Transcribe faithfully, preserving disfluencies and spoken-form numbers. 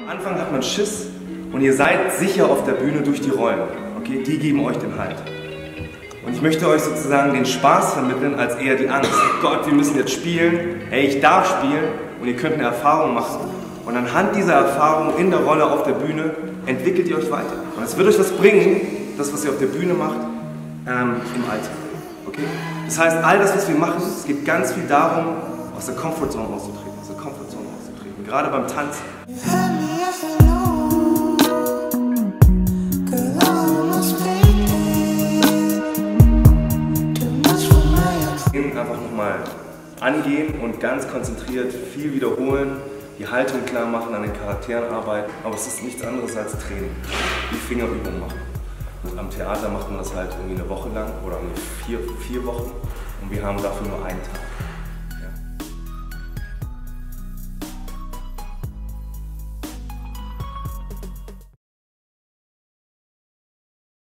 Am Anfang hat man Schiss und ihr seid sicher auf der Bühne durch die Rollen. Okay? Die geben euch den Halt. Und ich möchte euch sozusagen den Spaß vermitteln, als eher die Angst. Gott, wir müssen jetzt spielen. Hey, ich darf spielen und ihr könnt eine Erfahrung machen. Und anhand dieser Erfahrung in der Rolle auf der Bühne entwickelt ihr euch weiter. Und es wird euch was bringen, das, was ihr auf der Bühne macht, ähm, im Alltag. Okay? Das heißt, all das, was wir machen, es geht ganz viel darum, aus der Comfortzone auszutreten. Aus der Comfortzone auszutreten. Gerade beim Tanzen. Einfach nochmal angehen und ganz konzentriert viel wiederholen, die Haltung klar machen, an den Charakteren arbeiten, aber es ist nichts anderes als Training, die Fingerübungen machen. Und am Theater macht man das halt irgendwie eine Woche lang oder vier, vier Wochen und wir haben dafür nur einen Tag.